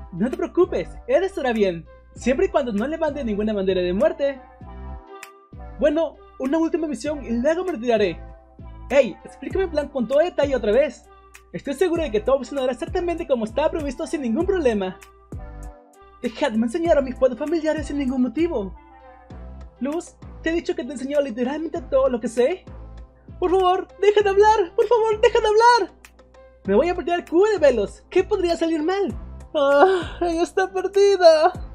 No te preocupes, él estará bien, siempre y cuando no levante ninguna bandera de muerte. Bueno, una última misión y luego me retiraré. Hey, explícame el plan con todo detalle otra vez. Estoy seguro de que todo funcionará exactamente como estaba previsto sin ningún problema. Dejadme enseñar a mis poderes familiares sin ningún motivo. Luz, ¿te he dicho que te he enseñado literalmente todo lo que sé? Por favor, deja de hablar, por favor, deja de hablar. Me voy a perder el cubo de Velos, ¿qué podría salir mal? Ella está perdida.